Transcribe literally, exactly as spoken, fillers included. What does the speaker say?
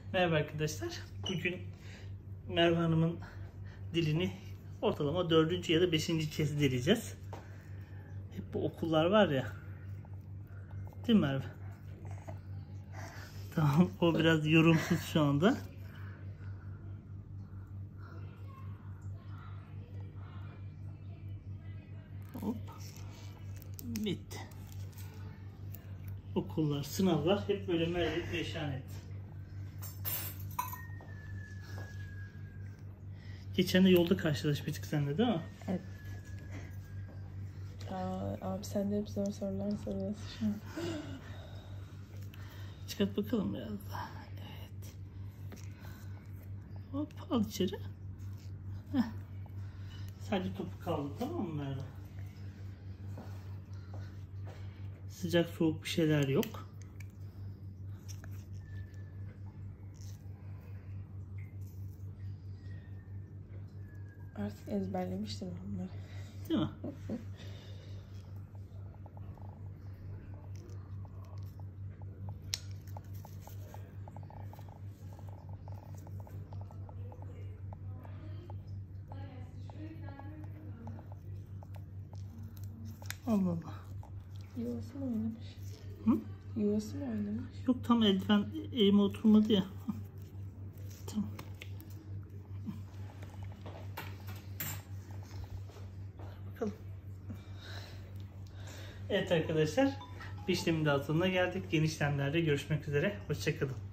Merhaba arkadaşlar. Bugün Merve Hanım'ın dilini ortalama dördüncü ya da beşinci kez dileyeceğiz. Hep bu okullar var ya. Değil mi Merve? Tamam, o biraz yorumsuz şu anda. Hop. Bitti. Okullar, sınavlar hep böyle Merve perişan etti. Geçen de yolda karşılaşmıştık seninle, değil mi? Evet. Aa, abi sen de hep zor sorular soruyorsun şu an. Çıkart bakalım biraz daha. Evet. Hop, al içeri. Heh. Sadece topu kaldı, tamam mı Merve? Sıcak soğuk bir şeyler yok. Artık ezberlemiştim onları. Değil mi? Allah Allah. Yuvası mı oynamış? Hı? Yuvası mı oynamış? Yok, tam eldiven elime oturmadı ya. Tamam. Bakalım. Evet arkadaşlar, bir işlemin daha sonuna geldik. Yeni işlemlerde görüşmek üzere. Hoşça kalın.